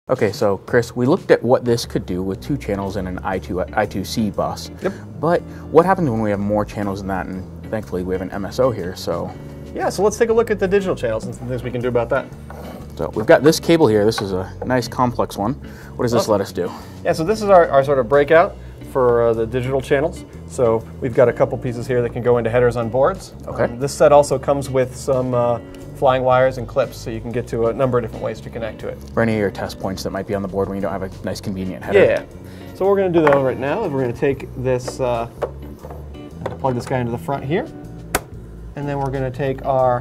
Okay, so Chris, we looked at what this could do with 2 channels and an I2C bus. Yep. But what happens when we have more channels than that? And thankfully we have an MSO here, so. Yeah, so let's take a look at the digital channels and some things we can do about that. So we've got this cable here. This is a nice complex one. What does this let us do? Yeah, so this is our sort of breakout for the digital channels. So we've got a couple pieces here that can go into headers on boards. Okay. This set also comes with some flying wires and clips, so you can get to a number of different ways to connect to it. For any of your test points that might be on the board when you don't have a nice convenient header. Yeah. So what we're going to do though right now is we're going to take this, plug this guy into the front here, and then we're going to take our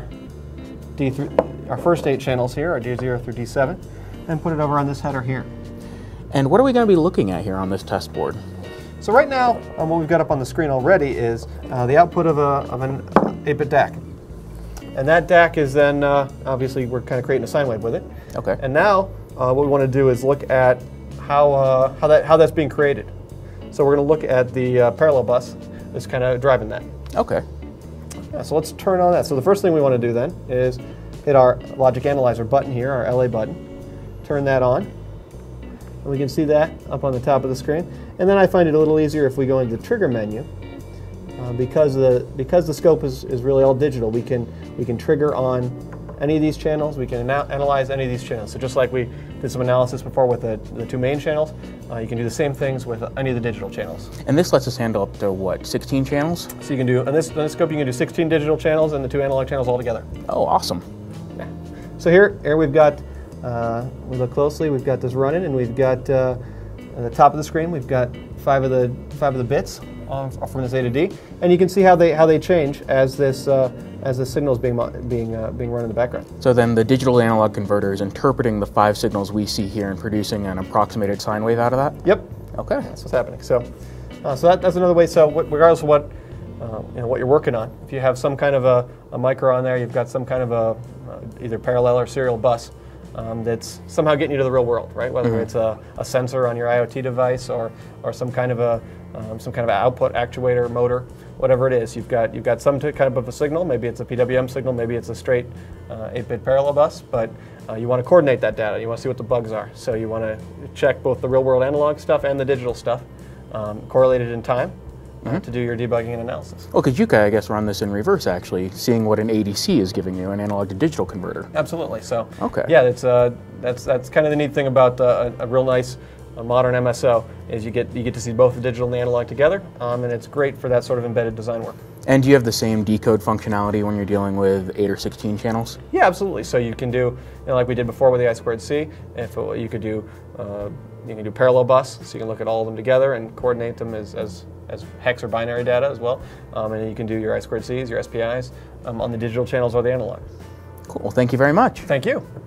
first 8 channels here, our D0 through D7, and put it over on this header here. And what are we going to be looking at here on this test board? So right now, what we've got up on the screen already is the output of an 8-bit DAC. And that DAC is then, obviously we're kind of creating a sine wave with it. Okay. And now what we want to do is look at how that's being created. So we're going to look at the parallel bus that's kind of driving that. Okay. Yeah, so let's turn on that. So the first thing we want to do then is hit our logic analyzer button here, our LA button. Turn that on. And we can see that up on the top of the screen. And then I find it a little easier if we go into the trigger menu. Because the scope is really all digital, we can trigger on any of these channels. We can analyze any of these channels. So just like we did some analysis before with the 2 main channels, you can do the same things with any of the digital channels. And this lets us handle up to what, 16 channels? So you can do on this scope you can do 16 digital channels and the 2 analog channels all together. Oh, awesome. Yeah. So here we've got, we look closely, we've got this running, and we've got at the top of the screen we've got 5 of the bits from this A to D, and you can see how they change as the signal is being run in the background. So then the digital to analog converter is interpreting the 5 signals we see here and producing an approximated sine wave out of that? Yep. Okay. That's what's happening. So, that's another way. So regardless of what what you're working on, if you have some kind of a micro on there, you've got some kind of either parallel or serial bus that's somehow getting you to the real world, right? Whether it's a sensor on your IoT device or some kind of output actuator motor, whatever it is. You've got some kind of a signal. Maybe it's a PWM signal. Maybe it's a straight 8-bit parallel bus. But you want to coordinate that data. You want to see what the bugs are. So you want to check both the real world analog stuff and the digital stuff, correlated in time. To do your debugging and analysis. Well, because you could, I guess, run this in reverse, actually, seeing what an ADC is giving you, an analog to digital converter. Absolutely. So, okay. Yeah, that's kind of the neat thing about a real nice modern MSO is you get to see both the digital and the analog together, and it's great for that sort of embedded design work. And do you have the same decode functionality when you're dealing with 8 or 16 channels? Yeah, absolutely. So you can do, like we did before with the I2C. You could do you can do parallel bus, so you can look at all of them together and coordinate them as hex or binary data as well. And you can do your I2Cs, your SPIs on the digital channels or the analog. Cool. Thank you very much. Thank you.